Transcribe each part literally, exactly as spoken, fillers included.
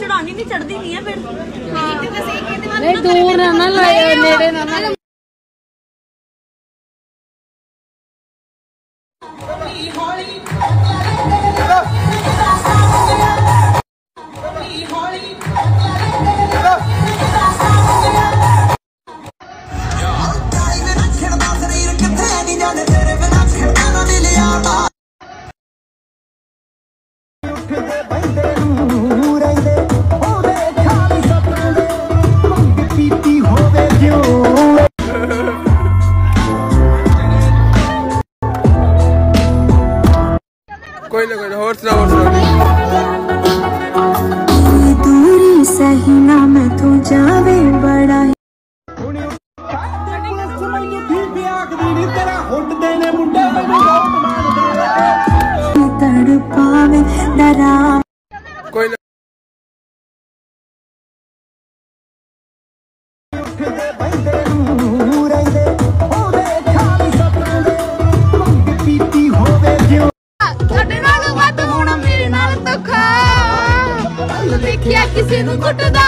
चढ़ानी नहीं चढ़ती नहीं है फिर नहीं दूर ना लाया नेड़े ना ना कोई ना कोई ना हॉर्स ना हॉर्स ना दूरी सही ना मैं तू जावे बड़ा तड़पावे डरा कोई ना देखिया किसी ਨੂੰ ਕੁੱਟਦਾ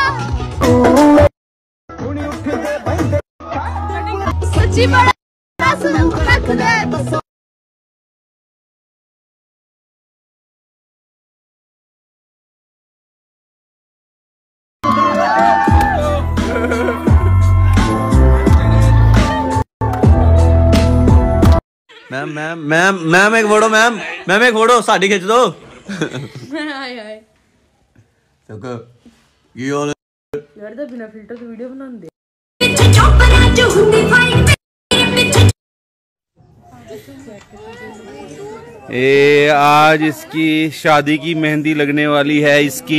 ਸੱਚੀ ਬੜਾ ਸੁਣ ਰੱਖਦੇ ਦੱਸੋ मैम मैम मैम मैम एक फोटो मैम मैम एक फोटो साड़ी खिंच दो ਹਾਏ ਹਾਏ यार ਯਾਰ ਦਾ ਬਿਨਾ ਫਿਲਟਰ ਤੋਂ ਵੀਡੀਓ ਬਣਾਉਂਦੇ ए आज इसकी शादी की मेहंदी लगने वाली है इसकी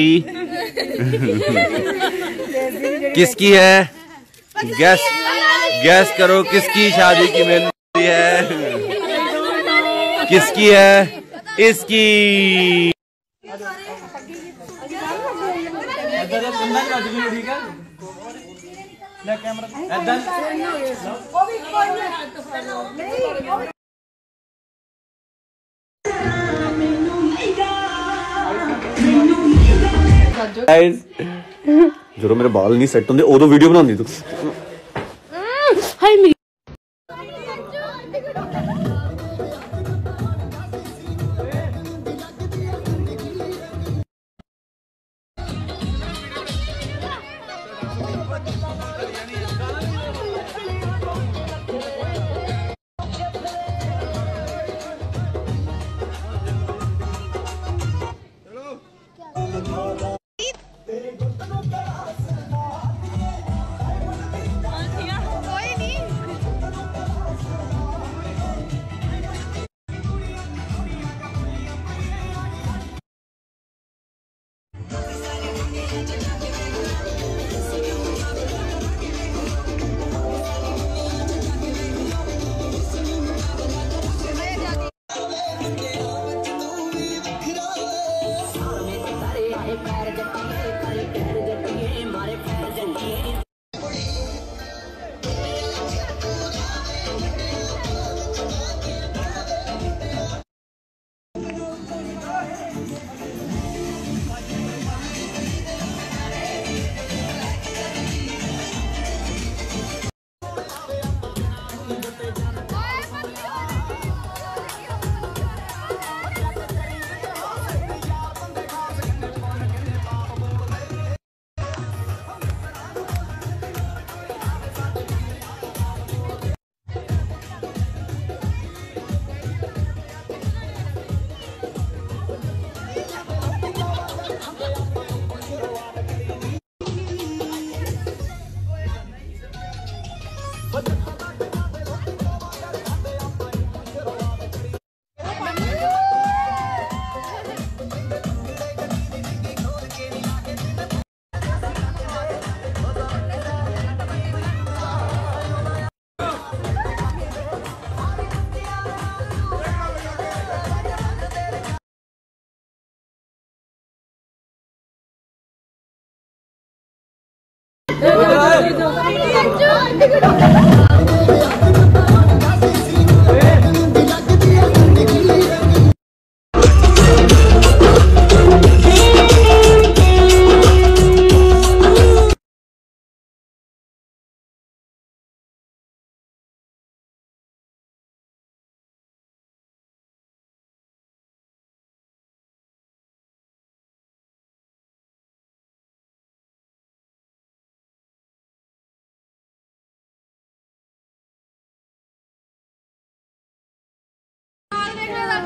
किसकी है गैस गैस करो किसकी शादी की मेहंदी है किसकी है इसकी ਜਦੋਂ ਮੇਰੇ ਬਾਲ ਨਹੀਂ ਸੈੱਟ ਹੁੰਦੇ ਉਦੋਂ ਵੀਡੀਓ ਬਣਾਉਂਦੀ ਤੂੰ ਹਾਏ ਮੇਰੀ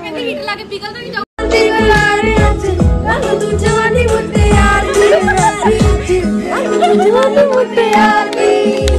ਕਹਿੰਦੀ ਹੀਟ ਲਾ ਕੇ ਪਿਘਲ ਤਾਂ ਨਹੀਂ ਜਾਊ जवानी मुझे यार जवानी मुझे यार